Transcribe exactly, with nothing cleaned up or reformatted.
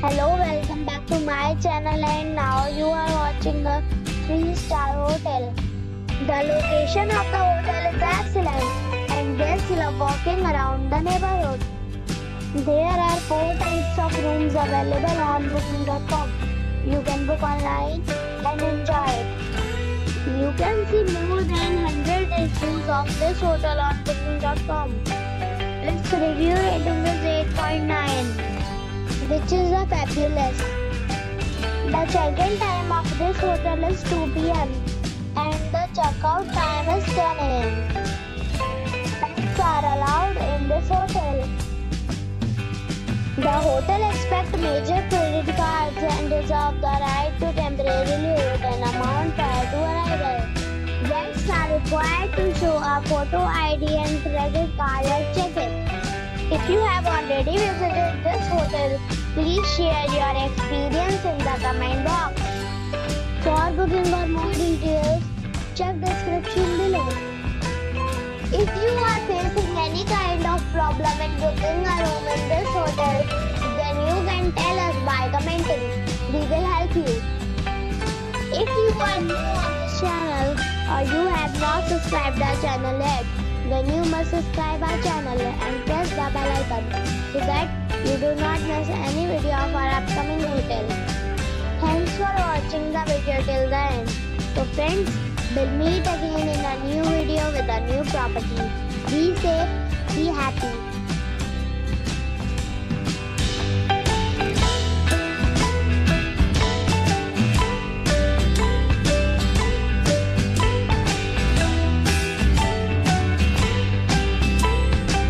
Hello, welcome back to my channel, and now you are watching a three star hotel. The location of the hotel is excellent and guests love walking around the neighborhood. There are four types of rooms available on booking dot com. You can book online and enjoy it. You can see more than one hundred reviews of this hotel on booking dot com. Its review rating is eight point nine, which is a fabulous. The check-in time of this hotel is two p m and the check-out time is ten a m Pets are allowed in this hotel. The hotel accepts major credit cards and reserves the right to temporarily hold an amount prior to arrival. Guests are required to show a photo I D and credit card at check-in. If you have already visited this hotel, please share your experience in the comment box. For booking or more details, check description below. If you are facing any kind of problem in booking a room in this hotel, then you can tell us by commenting. We will help you. If you are new on this channel or you have not subscribed our channel yet, then you must subscribe our channel and press the bell icon so that you do not miss any video of our upcoming hotel. Thanks for watching the video till the end. So friends, we'll meet again in a new video with a new property. Be safe, be happy.